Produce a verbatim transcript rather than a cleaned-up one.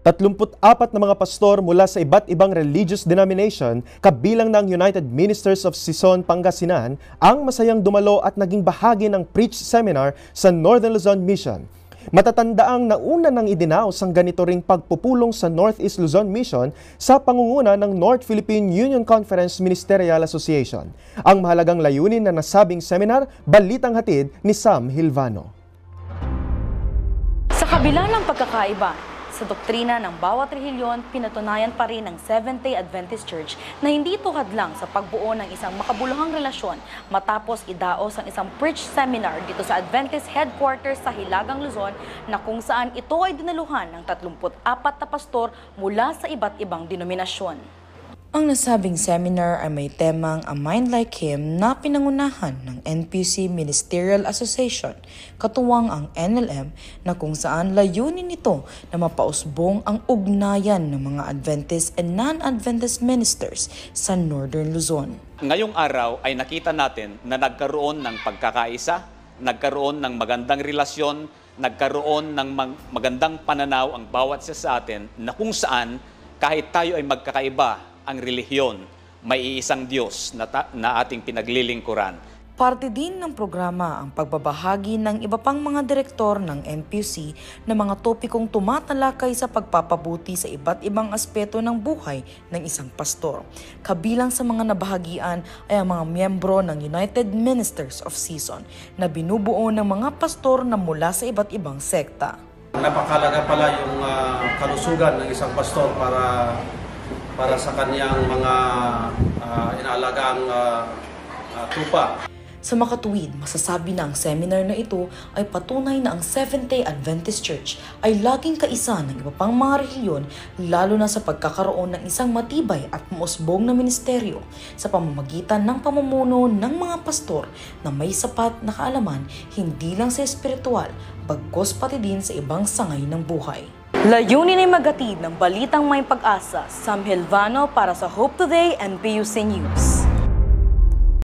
tatlumput apat na mga pastor mula sa iba't ibang religious denomination, kabilang ng United Ministers of Sison, Pangasinan, ang masayang dumalo at naging bahagi ng Preach Seminar sa Northern Luzon Mission. Matatandaang nauna nang idinaos ang ganito ring pagpupulong sa Northeast Luzon Mission sa pangunguna ng North Philippine Union Conference Ministerial Association. Ang mahalagang layunin na nasabing seminar, balitang hatid ni Sam Hilvano. Sa kabila ng pagkakaiba, sa doktrina ng bawat relihiyon, pinatunayan pa rin ng Seventh-day Adventist Church na hindi ito hadlang sa pagbuo ng isang makabuluhang relasyon matapos idaos ang isang preach seminar dito sa Adventist headquarters sa Hilagang Luzon na kung saan ito ay dinaluhan ng tatlumput apat na pastor mula sa iba't ibang denominasyon. Ang nasabing seminar ay may temang A Mind Like Him na pinangunahan ng N P U C Ministerial Association, katuwang ang N L M, na kung saan layunin nito na mapausbong ang ugnayan ng mga Adventist and non-Adventist ministers sa Northern Luzon. Ngayong araw ay nakita natin na nagkaroon ng pagkakaisa, nagkaroon ng magandang relasyon, nagkaroon ng magandang pananaw ang bawat isa sa atin na kung saan kahit tayo ay magkakaiba ang relihiyon, may iisang Diyos na, na ating pinaglilingkuran. Parte din ng programa ang pagbabahagi ng iba pang mga direktor ng N P U C na mga topikong tumatalakay sa pagpapabuti sa iba't ibang aspeto ng buhay ng isang pastor. Kabilang sa mga nabahagian ay ang mga miyembro ng United Ministers of Sison na binubuo ng mga pastor na mula sa iba't ibang sekta. Napakalaga pala yung uh, kalusugan ng isang pastor para para sa kanyang mga uh, inaalagaang uh, uh, tupa. Sa makatuwid, masasabi na ang seminar na ito ay patunay na ang Seventh-day Adventist Church ay laging kaisa ng iba pang mga relihiyon, lalo na sa pagkakaroon ng isang matibay at mausbong na ministeryo sa pamamagitan ng pamumuno ng mga pastor na may sapat na kaalaman hindi lang sa espiritual, bagkus pati din sa ibang sangay ng buhay. Layunin ay magatid ng balitang may pag-asa. Sam Hilvano para sa Hope Today N P U C News.